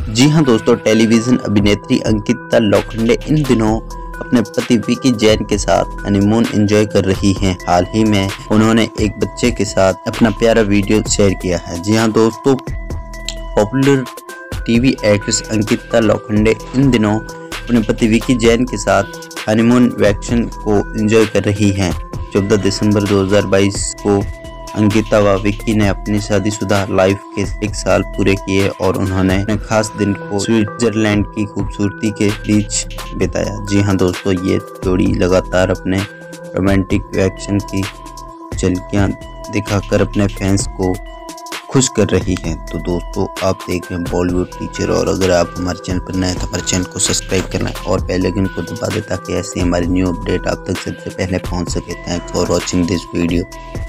जी हाँ दोस्तों, टेलीविजन अभिनेत्री अंकिता लोखंडे इन दिनों अपने पति विकी जैन के साथ हनीमून एंजॉय कर रही हैं। हाल ही में उन्होंने एक बच्चे के साथ अपना प्यारा वीडियो शेयर किया है। जी हाँ दोस्तों, popular TV actress Ankita Lokhande इन दिनों अपने पति विकी जैन के साथ हनीमून वैकेशन को एंजॉय कर रही हैं। 14 दिसंबर 2022 को अंकिता व विक्की ने अपनी शादीशुदा लाइफ के 1 साल पूरे किए और उन्होंने अपने खास दिन को स्विट्जरलैंड की खूबसूरती के बीच बिताया। जी हाँ दोस्तों, ये जोड़ी लगातार अपने रोमांटिक वैकेशन की झलकियां दिखाकर अपने फैंस को खुश कर रही हैं। तो दोस्तों, आप देख रहे हैं बॉलीवुड टीचर, और अगर आप हमारे चैनल पर नए हैं तो हमारे चैनल को सब्सक्राइब करना और बेल आइकन को दबा दें ताकि ऐसी हमारी न्यू अपडेट आप तक सबसे पहले पहुंच सके। Thanks for watching this video.